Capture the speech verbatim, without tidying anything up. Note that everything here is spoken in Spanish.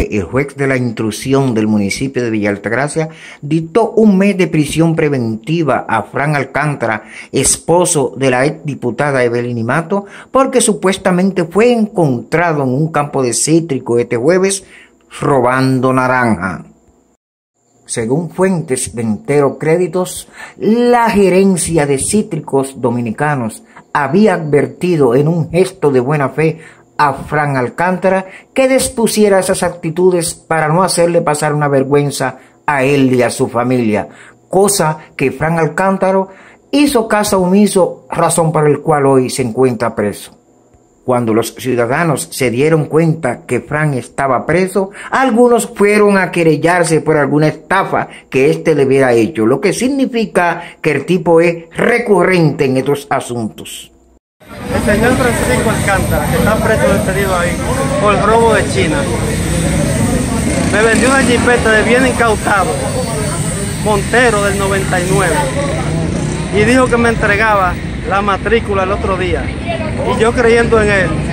el juez de la instrucción del municipio de Villa Altagracia dictó un mes de prisión preventiva a Fran Alcántara, esposo de la exdiputada Evelyn Mato, porque supuestamente fue encontrado en un campo de cítrico este jueves robando naranja. Según fuentes de Entero Créditos, la gerencia de Cítricos Dominicanos había advertido en un gesto de buena fe a Fran Alcántara que dispusiera esas actitudes para no hacerle pasar una vergüenza a él y a su familia, cosa que Fran Alcántara hizo caso omiso, razón por la cual hoy se encuentra preso. Cuando los ciudadanos se dieron cuenta que Fran estaba preso, algunos fueron a querellarse por alguna estafa que éste le hubiera hecho, lo que significa que el tipo es recurrente en estos asuntos. El señor Francisco Alcántara, que está preso detenido ahí por el robo de China, me vendió una jipeta de bien incautado, Montero del noventa y nueve, y dijo que me entregaba la matrícula el otro día, y yo creyendo en él,